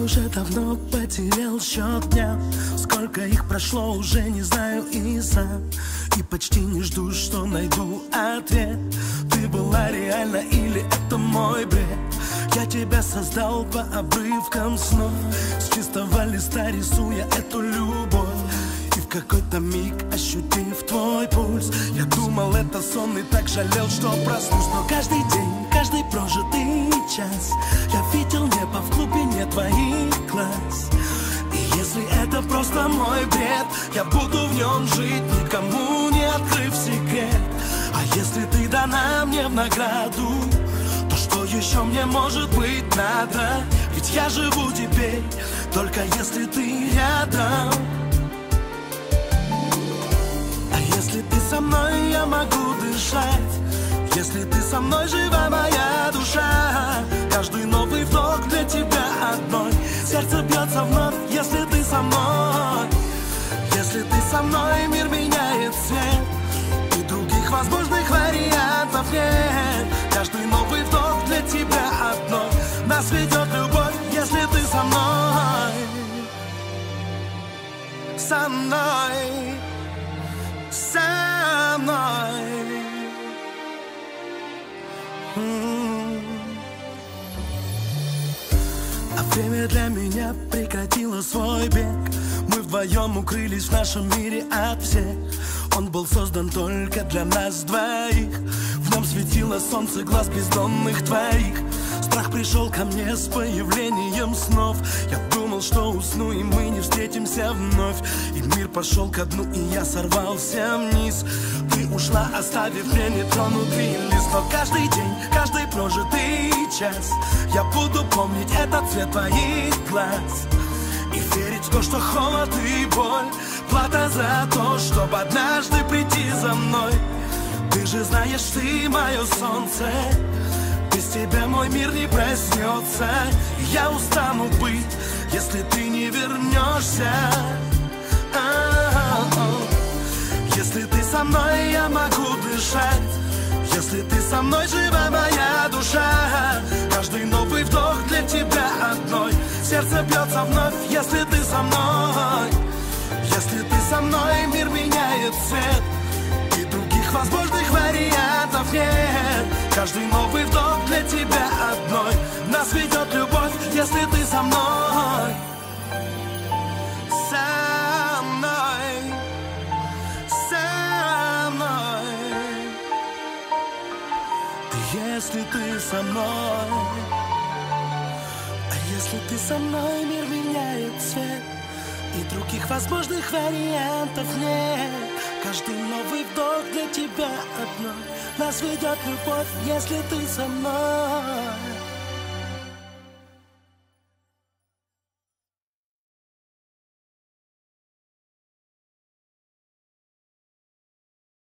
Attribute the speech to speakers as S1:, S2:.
S1: уже давно потерял счет дням. Сколько их прошло, уже не знаю и сам. И почти не жду, что найду ответ. Ты была реальна или это мой бред? Я тебя создал по обрывкам снов, с чистого листа рисуя эту любовь. И в какой-то миг, ощутив твой пульс, я думал, это сон, и так жалел, что проснусь. Но каждый день, каждый прожитый час я видел небо в глубине твоих глаз. И если это просто мой бред, я буду в нем жить, никому не открыв секрет. А если ты дана мне в награду, то что еще мне может быть надо? Ведь я живу теперь, только если ты рядом. А если ты со мной, я могу дышать. Если ты со мной, жива моя душа. Каждый новый вдох для тебя одной. Сердце бьется вновь, если ты со мной. Если ты со мной, мир меняет цвет, и других возможных вариантов нет. Каждый новый вдох для тебя одной. Нас ведет любовь, если ты со мной. Со мной. Со мной. А время для меня прекратило свой бег. Мы вдвоем укрылись в нашем мире от всех. Он был создан только для нас двоих. В нем светило солнце глаз бездонных твоих. Страх пришел ко мне с появлением снов. Я думал, что усну, и мы не встретимся вновь. И мир пошел ко дну, и я сорвался вниз. Ты ушла, оставив мне нетронутый лист. Но каждый день, каждый прожитый час я буду помнить этот цвет твоих глаз. И верить в то, что холод и боль плата за то, чтобы однажды прийти за мной. Ты же знаешь, ты мое солнце. Без тебя мой мир не проснется. Я устану быть, если ты не вернешься. Если ты со мной, я могу дышать. Если ты со мной, жива моя душа. Каждый новый вдох для тебя одной. Сердце бьется вновь, если ты со мной. Если ты со мной, мир меняет цвет, и других возможных вариантов нет. Каждый новый вдох для тебя одной. Нас ведет любовь, если ты со мной. Со мной. Со мной. Если ты со мной. А если ты со мной, мир меняет цвет, и других возможных вариантов нет. Каждый новый вдох для тебя одной. Нас ведет любовь, если ты со мной.